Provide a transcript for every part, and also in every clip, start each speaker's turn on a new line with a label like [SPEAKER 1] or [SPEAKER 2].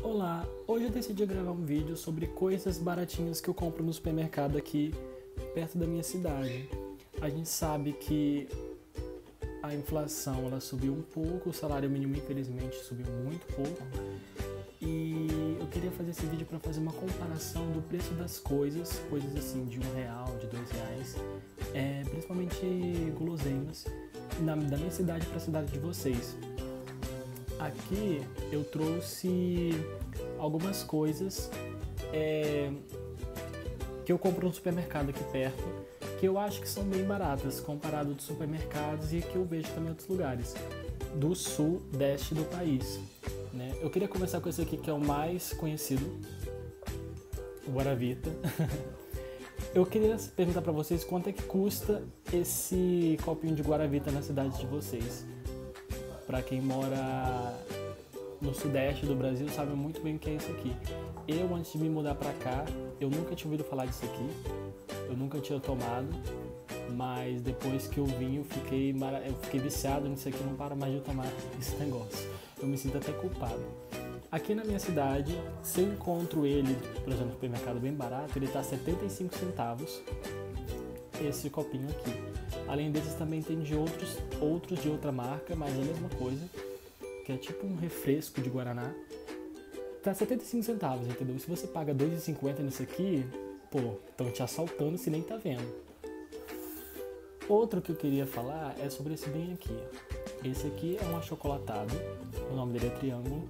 [SPEAKER 1] Olá, hoje eu decidi gravar um vídeo sobre coisas baratinhas que eu compro no supermercado aqui perto da minha cidade. A gente sabe que a inflação ela subiu um pouco, o salário mínimo infelizmente subiu muito pouco e eu queria fazer esse vídeo para fazer uma comparação do preço das coisas assim de R$1, de R$2, principalmente guloseimas, da minha cidade para a cidade de vocês. Aqui eu trouxe algumas coisas que eu compro no supermercado aqui perto, que eu acho que são bem baratas comparado dos supermercados e que eu vejo também em outros lugares do sudeste do país, né? Eu queria começar com esse aqui que é o mais conhecido, o Guaravita. Eu queria perguntar para vocês quanto é que custa esse copinho de Guaravita na cidade de vocês. Para quem mora no sudeste do Brasil sabe muito bem o que é isso aqui. Eu, antes de me mudar para cá, eu nunca tinha ouvido falar disso aqui. Eu nunca tinha tomado, mas depois que eu vim, eu fiquei viciado nisso aqui, não paro mais de tomar esse negócio. Eu me sinto até culpado. Aqui na minha cidade, se eu encontro ele, por exemplo, no supermercado bem barato, ele tá 75 centavos, esse copinho aqui. Além desses também tem de outros de outra marca, mas a mesma coisa, que é tipo um refresco de Guaraná. Tá 75 centavos, entendeu? E se você paga R$2,50 nisso aqui, estão te assaltando se nem tá vendo. Outro que eu queria falar é sobre esse bem aqui. Esse aqui é um achocolatado, o nome dele é Triângulo.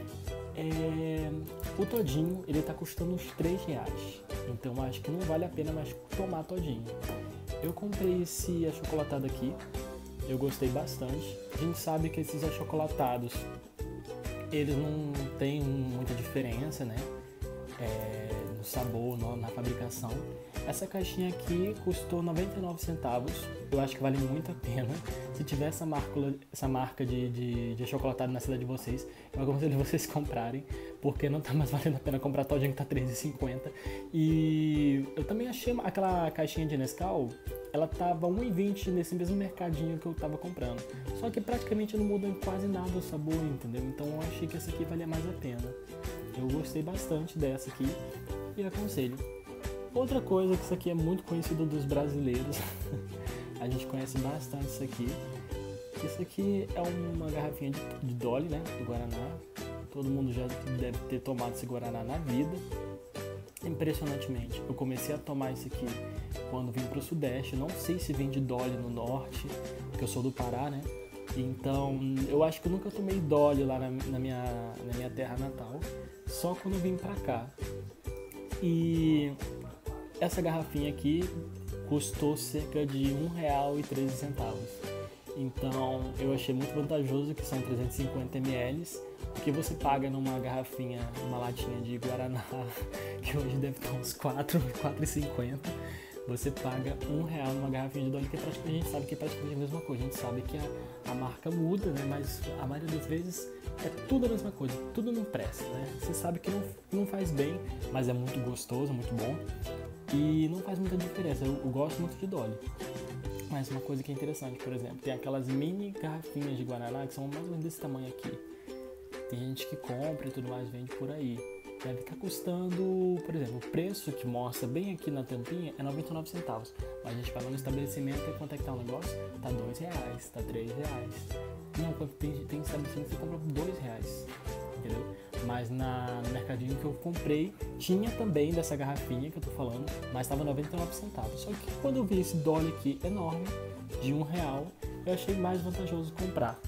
[SPEAKER 1] O todinho, ele tá custando uns R$3, então acho que não vale a pena mais tomar todinho. Eu comprei esse achocolatado aqui, eu gostei bastante. A gente sabe que esses achocolatados, eles não tem muita diferença, né? No sabor, na fabricação. Essa caixinha aqui custou 99 centavos, eu acho que vale muito a pena. Se tiver essa marca de achocolatado na cidade de vocês, eu aconselho vocês comprarem, porque não tá mais valendo a pena comprar todinho que tá R$3,50. E eu também achei aquela caixinha de Nescau, ela tava R$1,20 nesse mesmo mercadinho que eu tava comprando. Só que praticamente não muda em quase nada o sabor, entendeu? Então eu achei que essa aqui valia mais a pena. Eu gostei bastante dessa aqui e aconselho. Outra coisa que isso aqui é muito conhecido dos brasileiros, a gente conhece bastante isso aqui. Isso aqui é uma garrafinha de Dolly, né, do Guaraná. Todo mundo já deve ter tomado esse Guaraná na vida. Impressionantemente, eu comecei a tomar isso aqui quando vim pro sudeste. Não sei se vem de Dolly no norte, porque eu sou do Pará, né? Então, eu acho que eu nunca tomei Dolly lá na minha terra natal, só quando eu vim pra cá. E essa garrafinha aqui custou cerca de R$1,13. Então eu achei muito vantajoso, que são 350 ml, porque você paga numa garrafinha, uma latinha de Guaraná, que hoje deve estar uns R$4,50. Você paga R$1 numa garrafinha de Dolly, que a gente sabe que é praticamente a mesma coisa. A gente sabe que a marca muda, né? Mas a maioria das vezes é tudo a mesma coisa, tudo não presta, né? Você sabe que não faz bem, mas é muito gostoso, muito bom. E não faz muita diferença, eu gosto muito de Dolly. Mas uma coisa que é interessante, por exemplo, tem aquelas mini garrafinhas de Guaraná que são mais ou menos desse tamanho aqui. Tem gente que compra e tudo mais, vende por aí. Deve estar custando, por exemplo, o preço que mostra bem aqui na tampinha é 99 centavos. Mas a gente vai lá no estabelecimento e quanto é que tá o negócio? Tá R$2, tá R$3. Não, tem estabelecimento que você compra por R$2, entendeu? Mas no mercadinho que eu comprei, tinha também dessa garrafinha que eu tô falando, mas tava 99 centavos. Só que quando eu vi esse Dolly aqui enorme, de R$1, eu achei mais vantajoso comprar.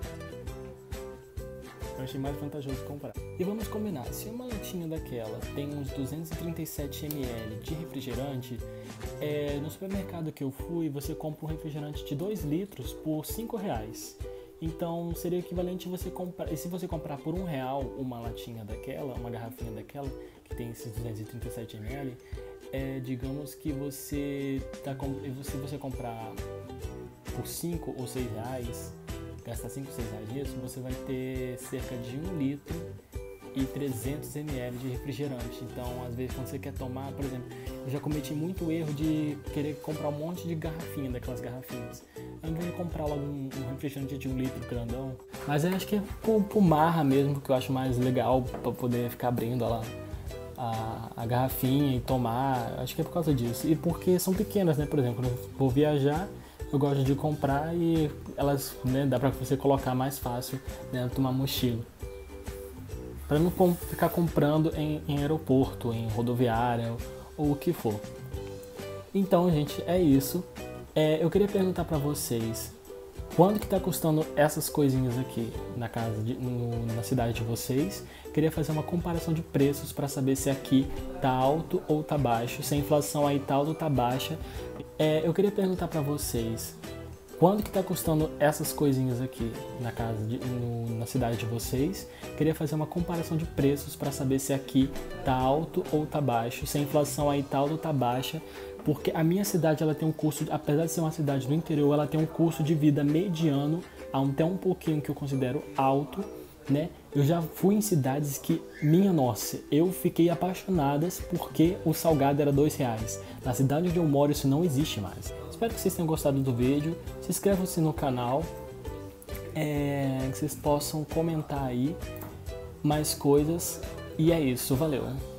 [SPEAKER 1] E vamos combinar, se uma latinha daquela tem uns 237 ml de refrigerante, no supermercado que eu fui, você compra um refrigerante de 2 litros por R$5. Então seria equivalente você comprar, e se você comprar por R$1 uma latinha daquela, uma garrafinha daquela, que tem esses 237 ml, digamos que se você comprar por 5 ou 6 reais, gastar 5 ou 6 reais nisso, você vai ter cerca de 1 litro e 300 ml de refrigerante. Então, às vezes, quando você quer tomar, por exemplo, eu já cometi muito erro de querer comprar um monte de garrafinha, daquelas garrafinhas. ao invés de comprar logo um refrigerante de 1 litro grandão. Mas eu acho que é por marra mesmo, que eu acho mais legal pra poder ficar abrindo lá a garrafinha e tomar. Acho que é por causa disso. E porque são pequenas, né? Por exemplo, quando eu vou viajar, eu gosto de comprar e elas, né, dá pra você colocar mais fácil dentro de uma mochila. Pra não ficar comprando em aeroporto, em rodoviária ou o que for. Então, gente, é isso. Eu queria perguntar pra vocês, quanto que tá custando essas coisinhas aqui na cidade de vocês? Queria fazer uma comparação de preços para saber se aqui tá alto ou tá baixo, se a inflação aí tá alta ou tá baixa. Eu queria perguntar para vocês, quanto que tá custando essas coisinhas aqui na cidade de vocês? Queria fazer uma comparação de preços para saber se aqui tá alto ou tá baixo, se a inflação aí tá alta ou tá baixa. Porque a minha cidade, ela tem um custo, apesar de ser uma cidade do interior, ela tem um custo de vida mediano, até um pouquinho que eu considero alto, né? Eu já fui em cidades que, minha nossa, eu fiquei apaixonadas porque o salgado era R$2. Na cidade onde eu moro isso não existe mais. Espero que vocês tenham gostado do vídeo, se inscrevam-se no canal, que vocês possam comentar aí mais coisas, e é isso, valeu!